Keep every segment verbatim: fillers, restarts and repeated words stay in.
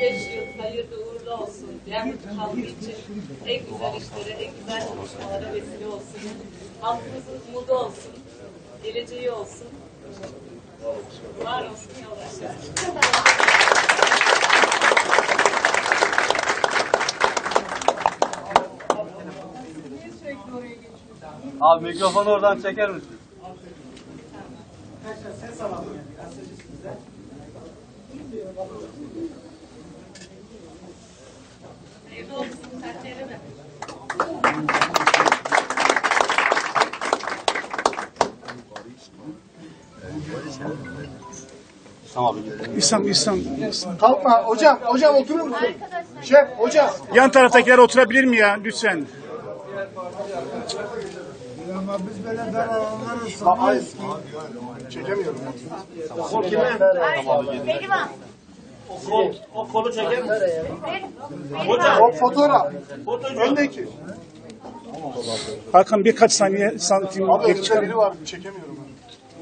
beş yıl hayırlı uğurlu olsun. Diyarbakır halkı için en güzel işlere, en güzel çalışmalara vesile olsun. Halkımızın umudu olsun. Geleceği olsun. Var olsun yoldaşlar. Abi mikrofonu oradan çeker misin? Ses alalım. Hayırlı olsun. Sertleri mi? Tamam. İslam, İslam. Kalkma. Hocam, hocam oturur musun? Şef, hocam. Yan taraftakiler oturabilir mi ya lütfen? Ama biz böyle dar alanları ısınmayız ki. Çekemiyorum. O kime? Pehlivan. O, kol, o kolu çeker misin? Hocam. O fotoğraf. Öndeki. Hakan birkaç saniye santim Abi geri önümde çıkar. biri var. Çekemiyorum ben.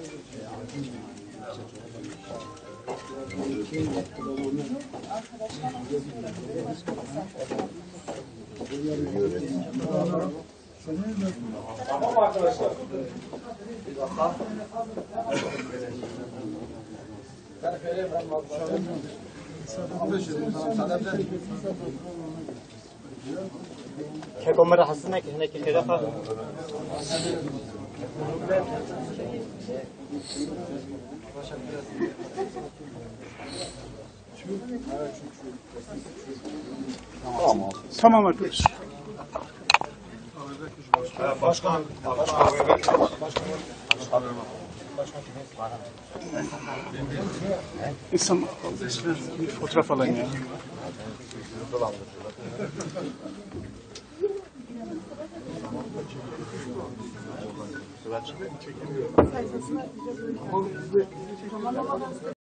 Tamam arkadaşlar. Keko merahasına ki hene ki hedefa. Tamam arkadaş. Başkan. İslam bir fotoğraf alayım ya.